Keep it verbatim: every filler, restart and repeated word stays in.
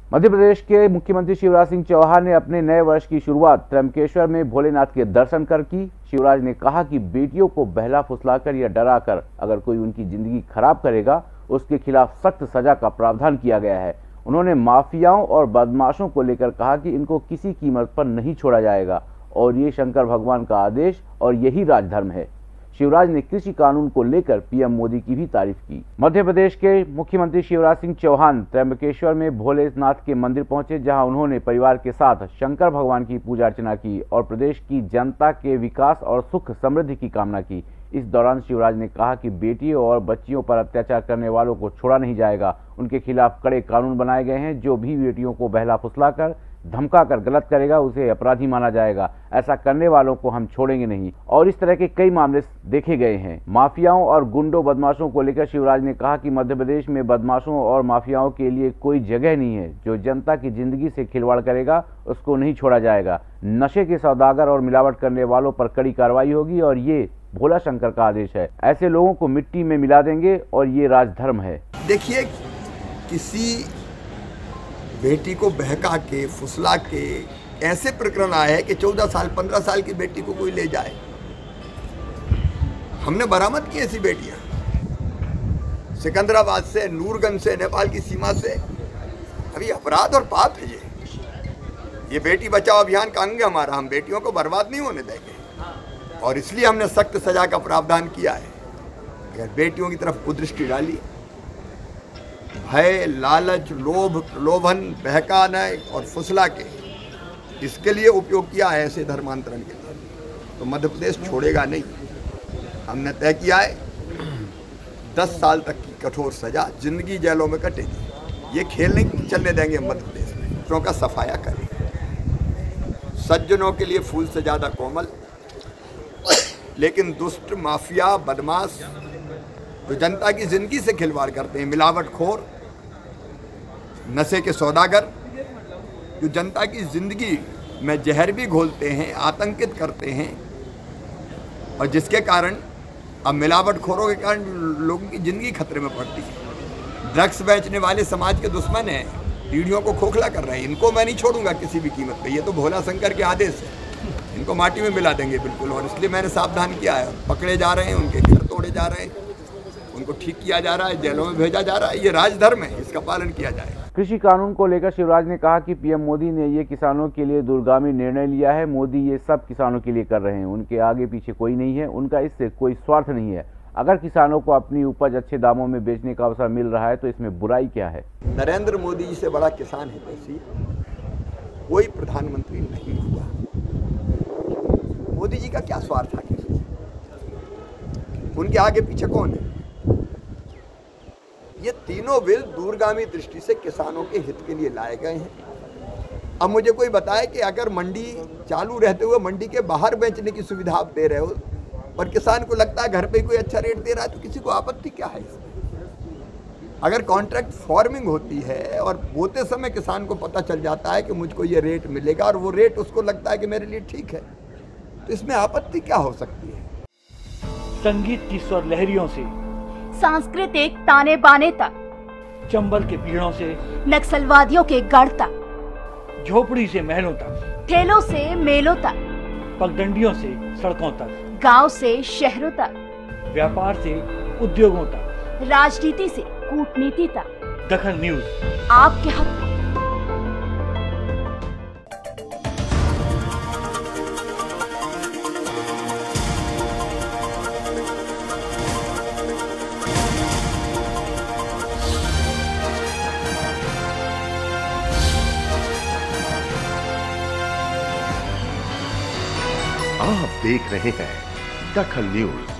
मध्य प्रदेश के मुख्यमंत्री शिवराज सिंह चौहान ने अपने नए वर्ष की शुरुआत त्र्यंबकेश्वर में भोलेनाथ के दर्शन कर की। शिवराज ने कहा कि बेटियों को बहला फुसलाकर या डराकर अगर कोई उनकी जिंदगी खराब करेगा, उसके खिलाफ सख्त सजा का प्रावधान किया गया है। उन्होंने माफियाओं और बदमाशों को लेकर कहा कि इनको किसी कीमत पर नहीं छोड़ा जाएगा और ये शंकर भगवान का आदेश और यही राजधर्म है। शिवराज ने कृषि कानून को लेकर पीएम मोदी की भी तारीफ की। मध्य प्रदेश के मुख्यमंत्री शिवराज सिंह चौहान त्र्यंबकेश्वर में भोलेनाथ के मंदिर पहुंचे, जहां उन्होंने परिवार के साथ शंकर भगवान की पूजा अर्चना की और प्रदेश की जनता के विकास और सुख समृद्धि की कामना की। इस दौरान शिवराज ने कहा कि बेटियों और बच्चियों पर अत्याचार करने वालों को छोड़ा नहीं जाएगा। उनके खिलाफ कड़े कानून बनाए गए हैं। जो भी बेटियों को बहला फुसलाकर धमकाकर गलत करेगा उसे अपराधी माना जाएगा। ऐसा करने वालों को हम छोड़ेंगे नहीं। और इस तरह के कई मामले देखे गए हैं। माफियाओं और गुंडों बदमाशों को लेकर शिवराज ने कहा कि मध्य प्रदेश में बदमाशों और माफियाओं के लिए कोई जगह नहीं है। जो जनता की जिंदगी से खिलवाड़ करेगा उसको नहीं छोड़ा जाएगा। नशे के सौदागर और मिलावट करने वालों पर कड़ी कार्रवाई होगी और ये भोला शंकर का आदेश है। ऐसे लोगों को मिट्टी में मिला देंगे और ये राजधर्म है। देखिए, किसी बेटी को बहका के फुसला के ऐसे प्रकरण आए हैं कि चौदह साल पंद्रह साल की बेटी को कोई ले जाए। हमने बरामद की ऐसी बेटियां सिकंदराबाद से, नूरगंज से, नेपाल की सीमा से। अभी अपराध और पाप है ये ये बेटी बचाओ अभियान का अंग है हमारा। हम बेटियों को बर्बाद नहीं होने देंगे और इसलिए हमने सख्त सजा का प्रावधान किया है। अगर बेटियों की तरफ कुदृष्टि डाली, भय, लालच, लोभ, प्रलोभन, बहकाना और फुसला के इसके लिए उपयोग किया है ऐसे धर्मांतरण के लिए, तो मध्य प्रदेश छोड़ेगा नहीं। हमने तय किया है दस साल तक की कठोर सजा, जिंदगी जेलों में कटेगी। ये खेल नहीं चलने देंगे मध्य प्रदेश में। मित्रों का सफाया करेंगे। सज्जनों के लिए फूल से ज़्यादा कोमल, लेकिन दुष्ट, माफिया, बदमाश जो जनता की जिंदगी से खिलवाड़ करते हैं, मिलावटखोर, नशे के सौदागर जो जनता की जिंदगी में जहर भी घोलते हैं, आतंकित करते हैं और जिसके कारण अब मिलावटखोरों के कारण लोगों की जिंदगी खतरे में पड़ती है। ड्रग्स बेचने वाले समाज के दुश्मन हैं, पीढ़ियों को खोखला कर रहे हैं। इनको मैं नहीं छोड़ूंगा किसी भी कीमत पे। ये तो भोला शंकर के आदेश है। इनको माटी में मिला देंगे बिल्कुल। और इसलिए मैंने सावधान किया है। पकड़े जा रहे हैं, उनके घर तोड़े जा रहे हैं, उनको ठीक किया जा रहा है, जेलों में भेजा जा रहा है। ये राजधर्म है, इसका पालन किया जाए। कृषि कानून को लेकर शिवराज ने कहा कि पीएम मोदी ने ये किसानों के लिए दूरगामी निर्णय लिया है। मोदी ये सब किसानों के लिए कर रहे हैं। उनके आगे पीछे कोई नहीं है। उनका इससे कोई स्वार्थ नहीं है। अगर किसानों को अपनी उपज अच्छे दामों में बेचने का अवसर मिल रहा है तो इसमें बुराई क्या है। नरेंद्र मोदी जी से बड़ा किसान हितैषी कोई प्रधानमंत्री नहीं हुआ। मोदी जी का क्या स्वार्थ है? उनके आगे पीछे कौन है? ये तीनों बिल दूरगामी दृष्टि से किसानों के हित के लिए लाए गए हैं। अब मुझे कोई बताए कि अगर मंडी चालू रहते हुए मंडी के बाहर बेचने की सुविधा आप दे रहे हो और किसान को लगता है घर पे कोई अच्छा रेट दे रहा है, तो किसी को आपत्ति क्या है इसमें? अगर कॉन्ट्रैक्ट फार्मिंग होती है और बोते समय किसान को पता चल जाता है कि मुझको ये रेट मिलेगा और वो रेट उसको लगता है कि मेरे लिए ठीक है, तो इसमें आपत्ति क्या हो सकती है? संगीत की स्वर लहरियों से सांस्कृतिक ताने बाने तक, चंबल के पीड़ों से नक्सलवादियों के गढ़ तक, झोपड़ी से महलों तक, ठेलों से मेलों तक, पगडंडियों से सड़कों तक, गांव से शहरों तक, व्यापार से उद्योगों तक, राजनीति से कूटनीति तक, दखल न्यूज आपके हक में। आप देख रहे हैं दखल न्यूज।